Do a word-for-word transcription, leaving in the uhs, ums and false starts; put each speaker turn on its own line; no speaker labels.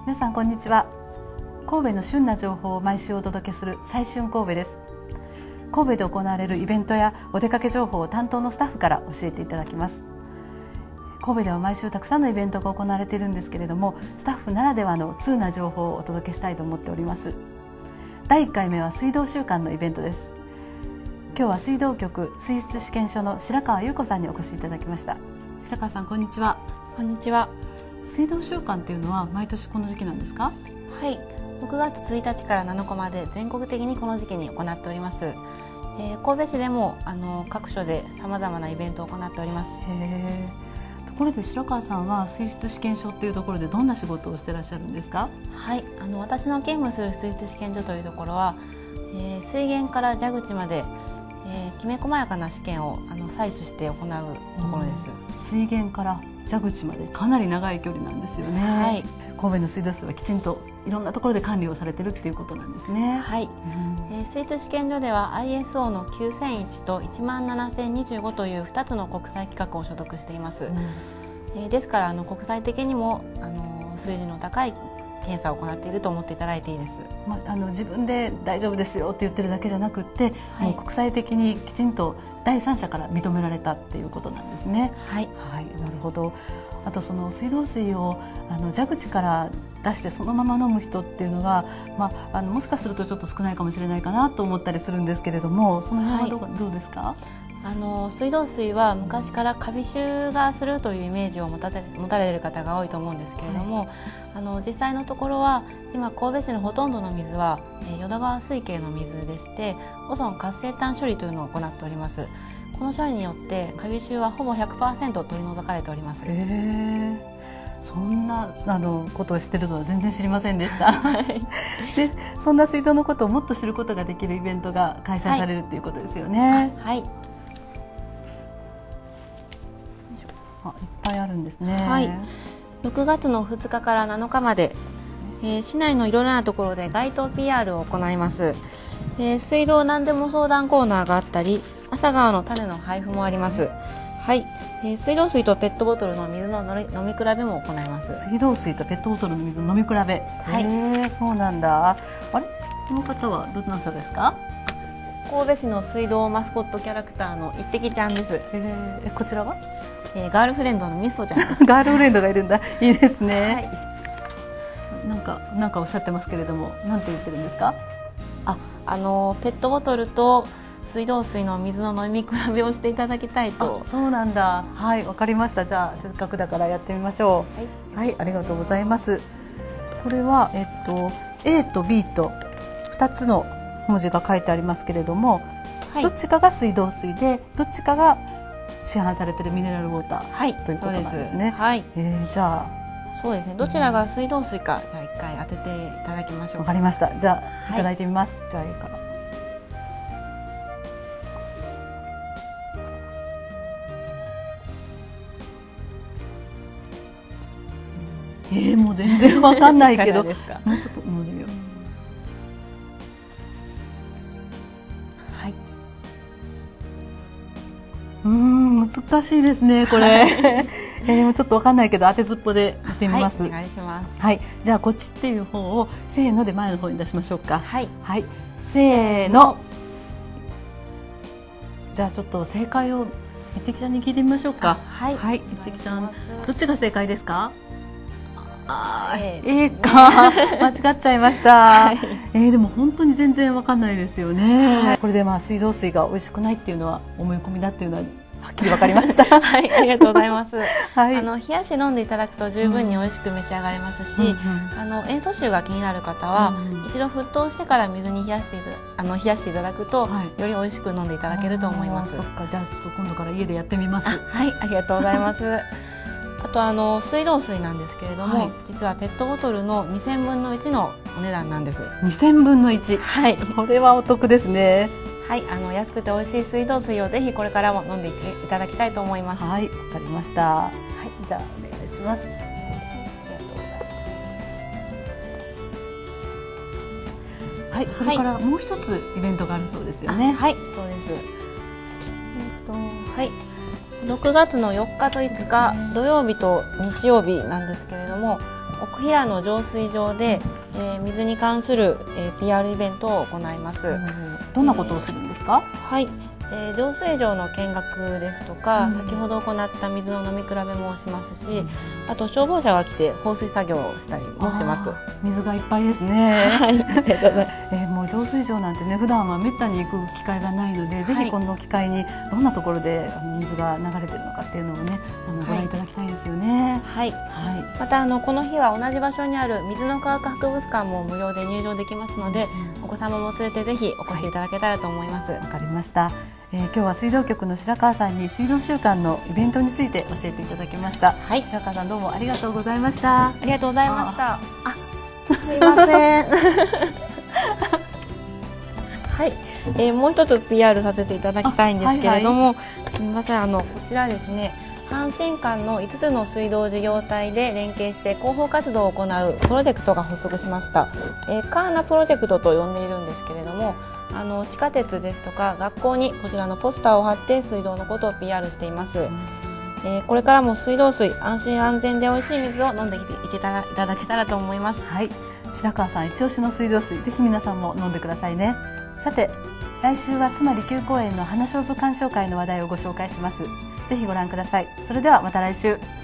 皆さんこんにちは。神戸の旬な情報を毎週お届けする最旬神戸です。神戸で行われるイベントやお出かけ情報を担当のスタッフから教えていただきます。神戸では毎週たくさんのイベントが行われているんですけれども、スタッフならではの通な情報をお届けしたいと思っております。だいいっかいめは水道週間のイベントです。今日は水道局水質試験所の白川優子さんにお越しいただきました。白川さんこんにちは。
こんにちは。
水道週間っていうのは毎年この時期なんですか？
はい、ろくがつついたちからなのかまで全国的にこの時期に行っております。えー、神戸市でもあの各所でさまざまなイベントを行っております。
へー。ところで白川さんは水質試験所っていうところでどんな仕事をしてらっしゃるんですか？
はい、あの私の勤務する水質試験所というところは、えー、水源から蛇口まで、えー、きめ細やかな試験をあの採取して行うところです。
うん、水源から蛇口までかなり長い距離なんですよね。
はい、
神戸の水道水はきちんといろんなところで管理をされてるっていうことなんですね。
はい、うん、えー、水質試験所では アイエスオー のきゅうせんいちといちまんななせんにじゅうごというふたつの国際規格を所属しています。うん、えー、ですからあの国際的にもあの数字の高い検査を行っていると思っていただいていいです。
まあ、あの自分で大丈夫ですよって言ってるだけじゃなくって、はい、もう国際的にきちんと第三者から認められたっていうことなんですね。
はい、
はい、なるほど。あとその水道水をあの蛇口から出してそのまま飲む人っていうのが、まあ、あのもしかするとちょっと少ないかもしれないかなと思ったりするんですけれども、その辺はどう、はい、どうですか？
あの水道水は昔からカビ臭がするというイメージを持たれ、持たれる方が多いと思うんですけれども、はい、あの実際のところは今神戸市のほとんどの水は、えー、淀川水系の水でしてオゾン活性炭処理というのを行っております。この処理によってカビ臭はほぼ ひゃくパーセント 取り除かれております。
えーそんなあのことを知ってるのは全然知りませんでした。はい、でそんな水道のことをもっと知ることができるイベントが開催されるっていうことですよね。
はい、はい、
あ、いっぱいあるんですね。
はい、ろくがつのふつかからなのかまで、えー、市内のいろいろなところで街頭 ピーアール を行います。えー、水道何でも相談コーナーがあったり朝川の種の配布もあります。はい、えー、水道水とペットボトルの水の飲み比べも行います。
水道水とペットボトルの水の飲み比べ。はい、へー、そうなんだ。あれ、この方はどなたですか？
神戸市の水道マスコットキャラクターの一滴ちゃんです。
えー、こちらは、
えー、ガールフレンドのみそちゃんです。
ガールフレンドがいるんだ。いいですね。
はい、
なんかなんかおっしゃってますけれども、なんて言ってるんですか？
あ、あのペットボトルと水道水の水の飲み比べをしていただきたいと。
そうなんだ。はい、わかりました。じゃあせっかくだからやってみましょう。はい、はい、ありがとうございます。これはえっと A と B とふたつの文字が書いてありますけれども、はい、どっちかが水道水でどっちかが市販されているミネラルウォーター、はい、ということなんですね。
はい、
えー、じゃ
あそうですね。どちらが水道水かじゃあ一回当てていただきましょう。
わかりました。じゃあ、はい、いただいてみます。じゃあいいから。えー、もう全然わかんないけどもうちょっと飲んでみよう。はい、うーん、難しいですねこれ。はい、えー、ちょっとわかんないけど当てずっぽでやってみます。
はい、お願いします。
はい、じゃあこっちっていう方をせーので前の方に出しましょうか。
はい、
はい、せーの。じゃあちょっと正解を一滴ちゃんに聞いてみましょうか。
はい、
はい、一滴ちゃんどっちが正解ですか？あー、
え
えー、か間違っちゃいました。はい、えー、でも本当に全然わかんないですよね。はい、これでまあ水道水が美味しくないっていうのは思い込みだっていうのははっきりわかりました。
はい、ありがとうございます。はい、あの冷やして飲んでいただくと十分に美味しく召し上がれますし、うんうん、あの塩素臭が気になる方は、うんうん、一度沸騰してから水に冷やしていたあの冷やしていただくと、はい、より美味しく飲んでいただけると思います。
そっか、じゃあちょっと今度から家でやってみます。
はい、ありがとうございます。あとあの水道水なんですけれども、はい、実はペットボトルのにせんぶんのいちのお値段なんです。
にせんぶんのいち。
はい、
それはお得ですね。
はい、あの安くて美味しい水道水をぜひこれからも飲んでいただきたいと思います。
はい、わかりました。はい、じゃあお願いします。ありがとうございます。はい、それからもう一つイベントがあるそうですよね。
はい、そうです。えっとはい。ろくがつのよっかといつか土曜日と日曜日なんですけれども、 奥平の浄水場で、えー、水に関する、えー、ピーアール イベントを行います。
どんなことをするんですか？
はい、えー、浄水場の見学ですとか、
うん、
先ほど行った水の飲み比べもしますし、うん、あと消防車が来て放水作業をしたりもします。
水がいっぱいですね。
はい、
えー、もう浄水場なんてね、普段はめったに行く機会がないので、はい、ぜひこの機会にどんなところであの水が流れてるのかっていうのをね、あのご覧いただきたいですよね。
はい、はい、またあのこの日は同じ場所にある水の科学博物館も無料で入場できますので、うん、お子様も連れてぜひお越しいただけたらと思います。わ、
はい、かりました。えー、今日は水道局の白川さんに水道週間のイベントについて教えていただきました。はい、白川さんどうもありがとうございました。
ありがとうございました。あ、すいません。はい、えー、もう一つ ピーアール させていただきたいんですけれども、はいはい、すみません、あのこちらですね、阪神間のいつつの水道事業体で連携して広報活動を行うプロジェクトが発足しました。えー、カーナプロジェクトと呼んでいるんですけれども、あの地下鉄ですとか学校にこちらのポスターを貼って水道のことを ピーアール しています。えー、これからも水道水、安心安全で美味しい水を飲んでいけたらいただけたらと思います。
はい、白川さん一押しの水道水、ぜひ皆さんも飲んでくださいね。さて、来週は須磨利休公園の花菖蒲鑑賞会の話題をご紹介します。ぜひご覧ください。それではまた来週。